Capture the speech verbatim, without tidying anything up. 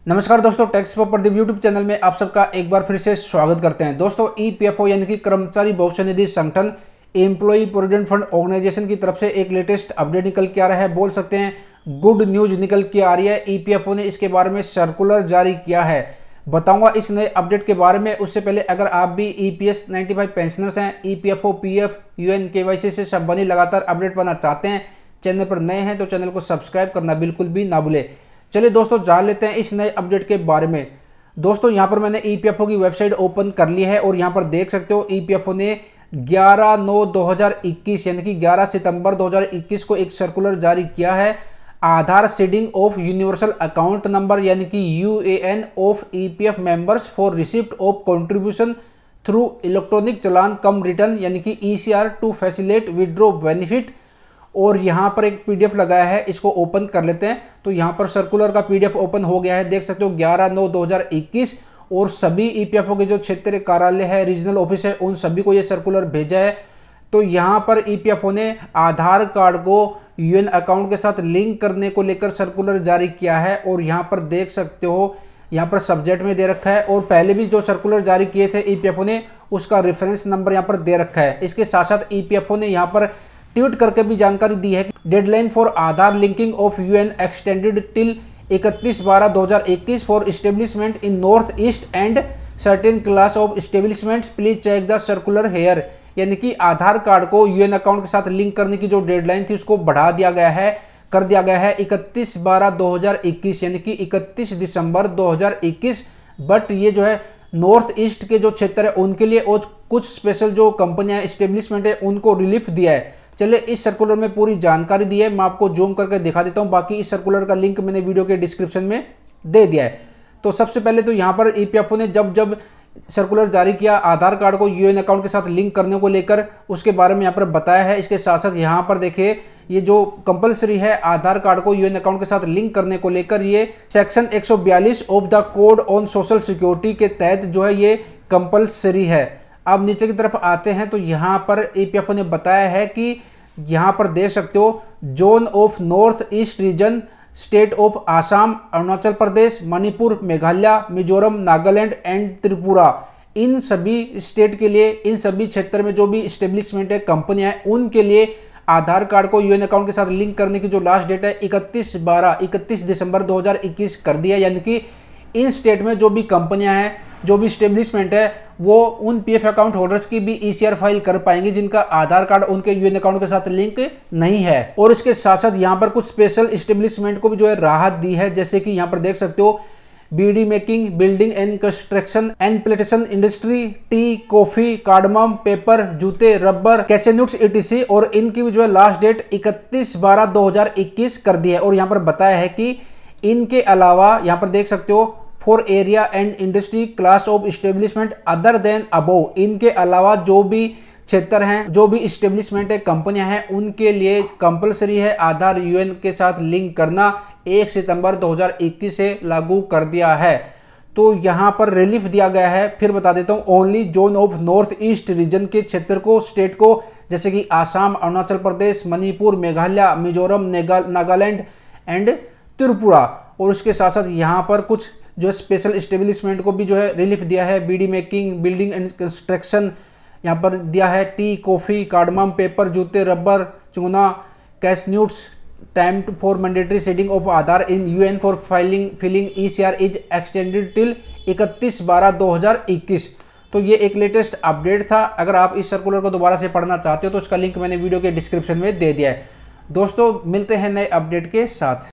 नमस्कार दोस्तों, tax for Pradeep YouTube channel में आप सबका एक बार फिर से स्वागत करते हैं। दोस्तों, ईपीएफओ यानी कि कर्मचारी भविष्य निधि संगठन एम्प्लॉई प्रोविडेंट फंड ऑर्गेनाइजेशन की तरफ से एक लेटेस्ट अपडेट निकल के आ रहा है। बोल सकते हैं गुड न्यूज निकल के आ रही है। ईपीएफओ ने इसके बारे में सर्कुलर जारी किया है। बताऊंगा इस नए अपडेट के बारे में। उससे पहले अगर आप भी ईपीएस नाइन्टी फाइव पेंशनर्स हैं, ईपीएफओ, पीएफ, यूएन, केवाईसी से संबंधित लगातार अपडेट पाना चाहते हैं, चैनल पर नए हैं तो चैनल को सब्सक्राइब करना बिल्कुल भी ना भूलें। चलिए दोस्तों, जान लेते हैं इस नए अपडेट के बारे में। दोस्तों, यहां पर मैंने ईपीएफओ की वेबसाइट ओपन कर ली है और यहां पर देख सकते हो ईपीएफओ ने ग्यारह नौ दो हज़ार इक्कीस यानी कि ग्यारह सितंबर दो हज़ार इक्कीस को एक सर्कुलर जारी किया है। Aadhaar seeding of universal account number यानी कि UAN of EPF members for receipt of contribution through electronic challan cum return यानी कि ECR to facilitate withdraw benefit. और यहाँ पर एक पीडीएफ लगाया है, इसको ओपन कर लेते हैं। तो यहाँ पर सर्कुलर का पीडीएफ ओपन हो गया है, देख सकते हो ग्यारह नौ दो हज़ार इक्कीस। और सभी ईपीएफओ के जो क्षेत्रीय कार्यालय है, रीजनल ऑफिस है, उन सभी को ये सर्कुलर भेजा है। तो यहाँ पर ईपीएफओ ने आधार कार्ड को यूएन अकाउंट के साथ लिंक करने को लेकर सर्कुलर जारी किया है। और यहाँ पर देख सकते हो, यहाँ पर सब्जेक्ट में दे रखा है। और पहले भी जो सर्कुलर जारी किए थे ईपीएफओ ने, उसका रेफरेंस नंबर यहाँ पर दे रखा है। इसके साथ साथ ईपीएफओ ने यहाँ पर ट्वीट करके भी जानकारी दी है। Deadline for Aadhaar linking of UAN extended till इकतीस बारह दो हज़ार इक्कीस for establishment in north east and certain class of establishment, please check the circular here. यानी कि आधार कार्ड को यूएन अकाउंट के साथ लिंक करने की जो डेडलाइन थी उसको बढ़ा दिया गया है, कर दिया गया है इकतीस बारह दो हज़ार इक्कीस यानी कि इकतीस दिसंबर दो हज़ार इक्कीस। बट ये जो है नॉर्थ ईस्ट के जो क्षेत्र है उनके लिए और कुछ स्पेशल जो कंपनियां इस्टेब्लिशमेंट है उनको रिलीफ दिया है। चलिए, इस सर्कुलर में पूरी जानकारी दी है, मैं आपको जूम करके दिखा देता हूं। बाकी इस सर्कुलर का लिंक मैंने वीडियो के डिस्क्रिप्शन में दे दिया है। तो सबसे पहले तो यहां पर ईपीएफओ ने जब जब सर्कुलर जारी किया आधार कार्ड को यूएन अकाउंट के साथ लिंक करने को लेकर, उसके बारे में यहाँ पर बताया है। इसके साथ साथ यहाँ पर देखिए, ये जो कंपलसरी है आधार कार्ड को यूएन अकाउंट के साथ लिंक करने को लेकर, ये सेक्शन एक सौ बयालीस of the code on social security के तहत जो है ये कंपलसरी है। अब नीचे की तरफ आते हैं तो यहाँ पर ईपीएफओ ने बताया है कि यहाँ पर देख सकते हो zone of north east region, state of Assam, Arunachal Pradesh, Manipur, Meghalaya, Mizoram, Nagaland and Tripura, इन सभी स्टेट के लिए, इन सभी क्षेत्र में जो भी इस्टेब्लिशमेंट है, कंपनियां हैं, उनके लिए आधार कार्ड को यूएन अकाउंट के साथ लिंक करने की जो लास्ट डेट है इकतीस बारह इकतीस दिसंबर दो हज़ार इक्कीस कर दिया। यानी कि इन स्टेट में जो भी कंपनियां हैं, जो भी स्टेब्लिशमेंट है, वो उन पीएफ अकाउंट होल्डर्स की भी ईसीआर फाइल कर पाएंगे जिनका आधार कार्ड उनके यूएन अकाउंट के साथ लिंक नहीं है। और इसके साथ साथ यहाँ पर कुछ स्पेशल स्टेब्लिशमेंट को भी जो है राहत दी है, जैसे कि यहाँ पर देख सकते हो beedi making, building and construction and plantation industry, tea, coffee, cardamom, pepper, जूते, रबर, कैसेन्यूट्स ईटीसी। और इनकी भी जो है लास्ट डेट इकतीस बारह दो हज़ार इक्कीस कर दी है। और यहाँ पर बताया है कि इनके अलावा यहाँ पर देख सकते हो for area and industry class of establishment other than above, इनके अलावा जो भी क्षेत्र हैं, जो भी इस्टेब्लिशमेंट है, कंपनियां हैं, उनके लिए कंपलसरी है आधार यूएन के साथ लिंक करना। एक सितंबर दो हज़ार इक्कीस से लागू कर दिया है। तो यहां पर रिलीफ दिया गया है। फिर बता देता हूं, only zone of north east region के क्षेत्र को, स्टेट को, जैसे कि आसाम, अरुणाचल प्रदेश, मणिपुर, मेघालय, मिजोरम, नागालैंड एंड त्रिपुरा। और उसके साथ साथ यहाँ पर कुछ जो स्पेशल इस्टेब्लिशमेंट को भी जो है रिलीफ दिया है। Beedi making, building and construction यहाँ पर दिया है, टी, कॉफी, कार्डमम, पेपर, जूते, रबर, चूना, cashew nuts, time for mandatory seeding of Aadhaar in UAN for filing filling ECR is extended till इकतीस बारह दो हज़ार इक्कीस। तो ये एक लेटेस्ट अपडेट था। अगर आप इस सर्कुलर को दोबारा से पढ़ना चाहते हो तो उसका लिंक मैंने वीडियो के डिस्क्रिप्शन में दे दिया है। दोस्तों, मिलते हैं नए अपडेट के साथ।